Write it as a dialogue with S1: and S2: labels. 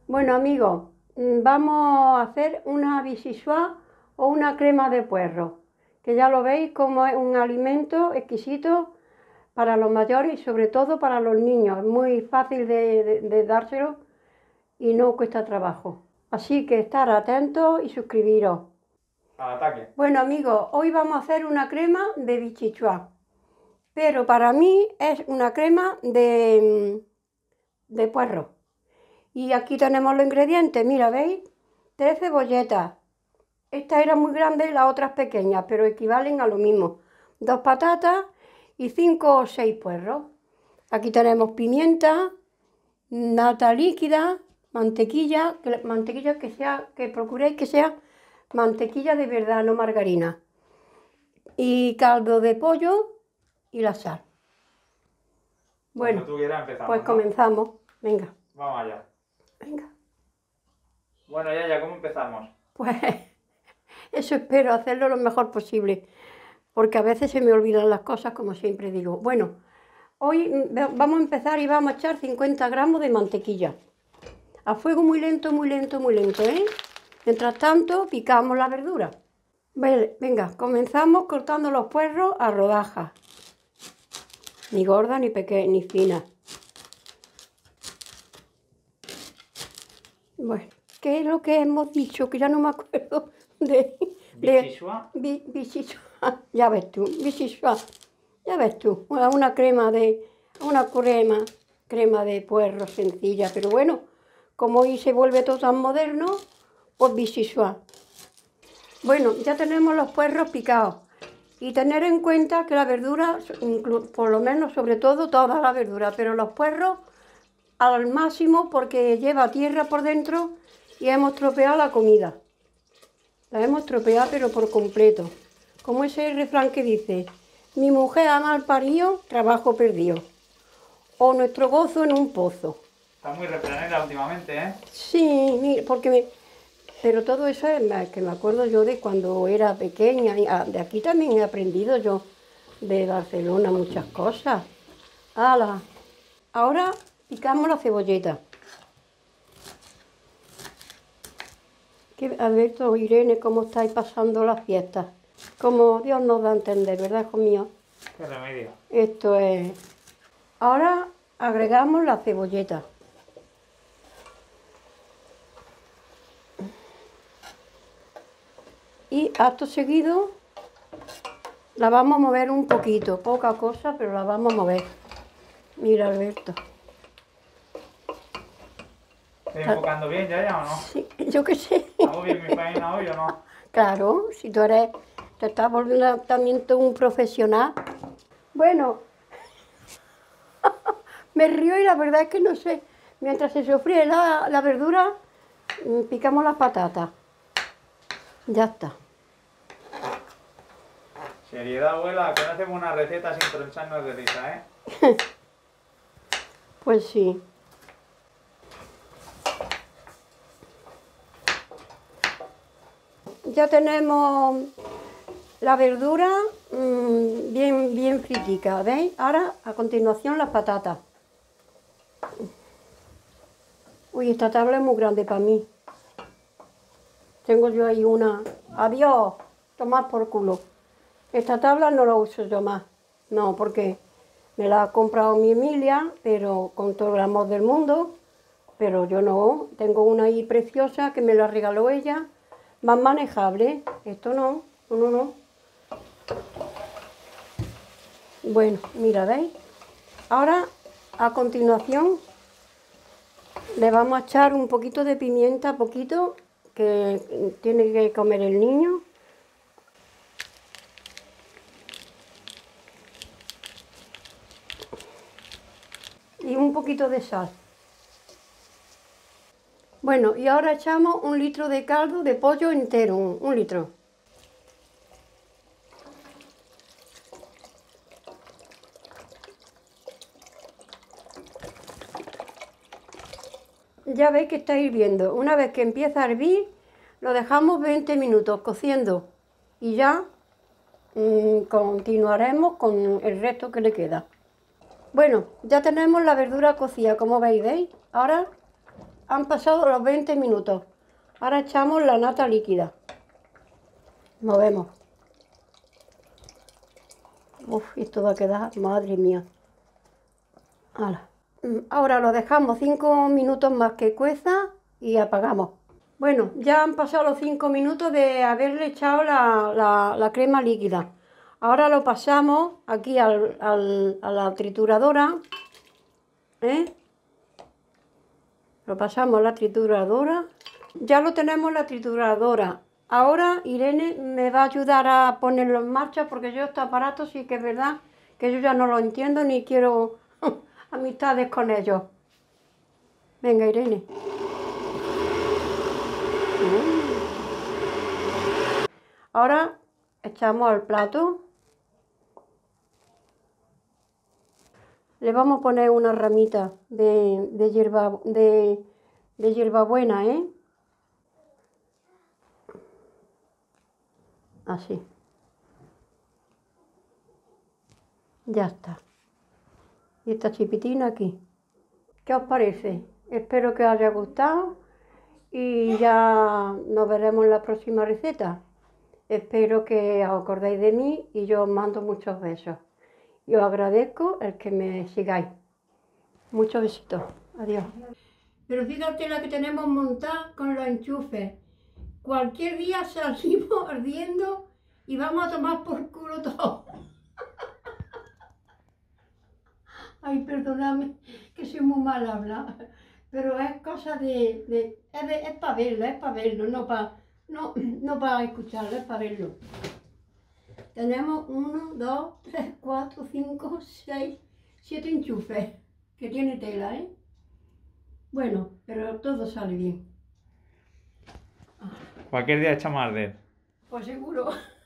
S1: Bueno amigos, vamos a hacer una vichyssoise o una crema de puerro, que ya lo veis como es un alimento exquisito para los mayores y sobre todo para los niños. Es muy fácil de dárselo y no cuesta trabajo. Así que estar atentos y suscribiros.
S2: Al ataque.
S1: Bueno amigos, hoy vamos a hacer una crema de vichyssoise, pero para mí es una crema de puerro. Y aquí tenemos los ingredientes, mira, ¿veis? 3 cebolletas. Esta era muy grande y la otra es pequeña, pero equivalen a lo mismo. 2 patatas y 5 o 6 puerros. Aquí tenemos pimienta, nata líquida, mantequilla, que procuréis que sea mantequilla de verdad, no margarina. Y caldo de pollo y la sal. Bueno,
S2: Cuando tú quieras empezamos,
S1: pues
S2: ¿no?
S1: comenzamos. Venga,
S2: Vamos allá.
S1: venga.
S2: Bueno, ya, ¿cómo empezamos?
S1: Pues eso espero hacerlo lo mejor posible, porque a veces se me olvidan las cosas, como siempre digo. Bueno, hoy vamos a empezar y vamos a echar 50 gramos de mantequilla. A fuego muy lento, muy lento, muy lento, ¿eh? Mientras tanto, picamos la verdura. Vale, venga, comenzamos cortando los puerros a rodajas. Ni gorda, ni pequeña, ni fina. Bueno, ¿qué es lo que hemos dicho? Que ya no me acuerdo de
S2: Vichyssoise.
S1: ya ves tú, vichyssoise. Ya ves tú, una crema de puerro sencilla, pero bueno, como hoy se vuelve todo tan moderno, pues vichyssoise. Bueno, ya tenemos los puerros picados y tener en cuenta que la verdura, por lo menos sobre todo toda la verdura, pero los puerros al máximo porque lleva tierra por dentro y hemos tropeado la comida. La hemos tropeado pero por completo. Como ese refrán que dice, mi mujer ha mal parido, trabajo perdido. O nuestro gozo en un pozo.
S2: Está muy refranera últimamente, ¿eh?
S1: Sí, mira, pero todo eso es que me acuerdo yo de cuando era pequeña. Y de aquí también he aprendido yo de Barcelona muchas cosas. ¡Hala! Ahora picamos la cebolleta. Alberto, Irene, ¿cómo estáis pasando las fiestas? Como Dios nos da a entender, ¿verdad, hijo mío?
S2: Qué remedio.
S1: Esto es... Ahora agregamos la cebolleta. Y acto seguido la vamos a mover un poquito, poca cosa, pero la vamos a mover. Mira, Alberto.
S2: ¿Estoy enfocando bien ya o no?
S1: Sí, yo qué sé.
S2: ¿Hago bien mi faena hoy o no?
S1: Claro, si te estás volviendo también tú un profesional. Bueno, me río y la verdad es que no sé. Mientras se sofríe la verdura, picamos las patatas. Ya está.
S2: Seriedad, abuela, que no hacemos una receta sin troncharnos de risa, ¿eh?
S1: Pues sí. Ya tenemos la verdura bien fritica, ¿veis? Ahora, a continuación, las patatas. Uy, esta tabla es muy grande para mí. Tengo yo ahí una... Adiós, tomad por culo. Esta tabla no la uso yo más. No, porque me la ha comprado mi Emilia, pero con todo el amor del mundo. Pero yo no. Tengo una ahí preciosa que me la regaló ella. Más manejable. Esto no, no. Bueno, mira, ¿veis? Ahora, a continuación, le vamos a echar un poquito de pimienta, poquito, que tiene que comer el niño. Y un poquito de sal. Bueno, y ahora echamos 1 litro de caldo de pollo entero, un litro. Ya veis que está hirviendo. Una vez que empieza a hervir, lo dejamos 20 minutos cociendo y ya continuaremos con el resto que le queda. Bueno, ya tenemos la verdura cocida, como veis, ¿veis? Ahora han pasado los 20 minutos. Ahora echamos la nata líquida. Movemos. Uf, esto va a quedar, madre mía. Ahora lo dejamos 5 minutos más que cueza y apagamos. Bueno, ya han pasado los 5 minutos de haberle echado la crema líquida. Ahora lo pasamos aquí a la trituradora. Lo pasamos a la trituradora. Ya lo tenemos en la trituradora. Ahora Irene me va a ayudar a ponerlo en marcha porque yo este aparato sí que es verdad que yo ya no lo entiendo ni quiero amistades con ellos. Venga, Irene. Ahora echamos al plato. Le vamos a poner una ramita de hierbabuena, Así. Ya está. Y esta chipitina aquí. ¿Qué os parece? Espero que os haya gustado y ya nos veremos en la próxima receta. Espero que os acordéis de mí y yo os mando muchos besos. Y os agradezco el que me sigáis. Muchos besitos. Adiós. Pero fíjate la que tenemos montada con los enchufes. Cualquier día salimos ardiendo y vamos a tomar por culo todo. Ay, perdóname, que soy muy mal hablar. Pero es cosa es para verlo, no para escucharlo, es para verlo. Tenemos 1, 2, 3, 4, 5, 6, 7 enchufes, que tiene tela, Bueno, pero todo sale bien.
S2: Cualquier día echamos a arder.
S1: Pues seguro.